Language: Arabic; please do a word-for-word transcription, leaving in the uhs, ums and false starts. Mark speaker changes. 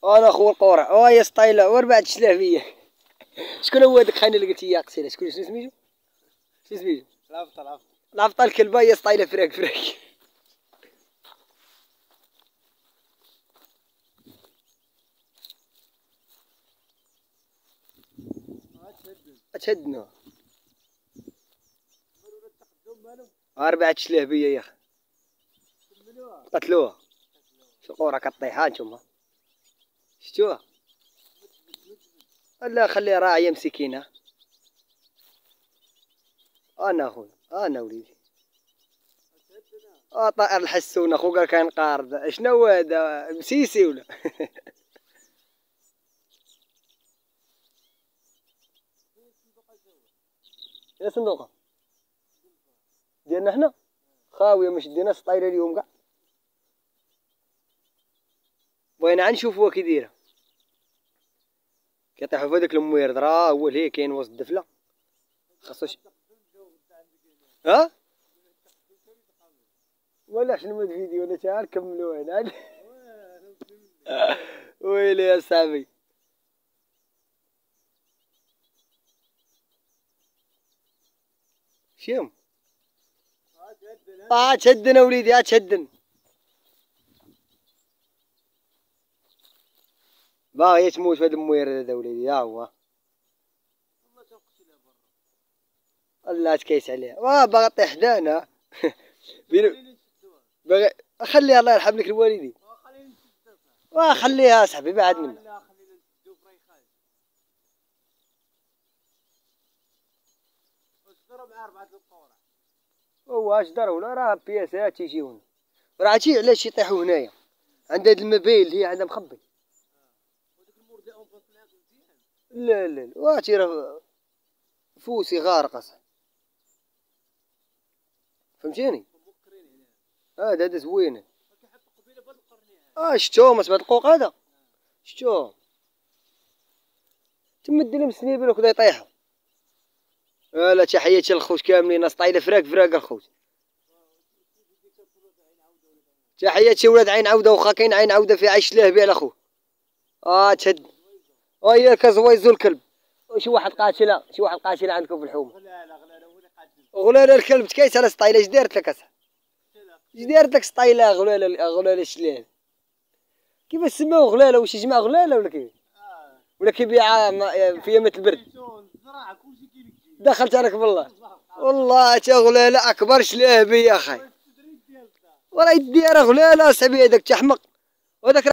Speaker 1: انا خو القورع او يا ستايله وربعت شلاه فيا. شكون هو هذاك خاين اللي قلت لي قصيره؟ شكون شنو سميتو؟ شنو سميتو؟
Speaker 2: الافضل الافضل
Speaker 1: الافضل الكلبه يا ستايله فراك فراك. تشدنا أربعة شلاه بيا يا أخي قتلوها. شو قورة كطيح هانتوما شتوها؟ لا خليها راعية مسكينة. أنا أخويا أنا وليدي آه طائر الحسون أخو قال كان قارد شنو هذا مسيسي ولا؟ يا صندوقة ديالنا حنا خاوية مش دينا سطايلة اليوم كاع. بغينا عاد نشوفوها كي دايرة كيطيحو في هذاك المويرد راه هو اللي كاين وسط الدفلة خاصو ش... ها؟ ولا شنو الفيديو انا تعال كملوه هنا. ويلي يا صاحبي شيم اه تشدنا وليدي اه تشدن باغي تموت في هذا المويرد هذا وليدي ها هو الله تكيس عليه واه باغي طيح حدانا. باغي خليها الله يرحم لك الوالدين واه خليها صاحبي بعد منا. هو اش دار ولا راه بياسات يجيون راه عرفتي علاش يطيحوا هنايا عند هاد المباين اللي هي عندها مخبي. لا لا لا واتي راه فوسي غارقه صح فهمتيني. هذا هذا زوينه اه شتو ما سمعت القوق هذا شتو تمد لهم السنيبل وكذا يطيحوا. لا تحياتي للخوت كاملين سطايله فراك فراك الخوت. تحياتي ولاد عين عوده وخا كاين عين عوده في عيش لهبي على خوه. اه تشد ويا كزويزو الكلب شي واحد قاتله شي واحد قاتله عندكم في الحومه. غلاله الكلب تكيس على سطايله اش دارت لك اصاحبي؟ اش دارت لك سطايله غلاله غلاله الشلال كيفاش سماو غلاله واش يجمع غلاله ولا كيف؟ ولا كيبيعها في يمة البرد؟ دخلت عليك بالله والله تا غلاله اكبر شلاه بي يا اخي وراه يدير غلاله صاحبي هذاك تحمق وهذاك